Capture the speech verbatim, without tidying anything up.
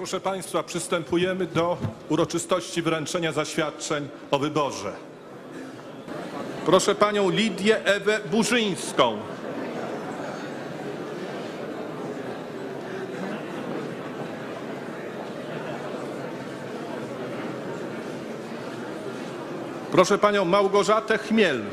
Proszę Państwa, przystępujemy do uroczystości wręczenia zaświadczeń o wyborze. Proszę Panią Lidię Ewę Burzyńską. Proszę Panią Małgorzatę Chmiel.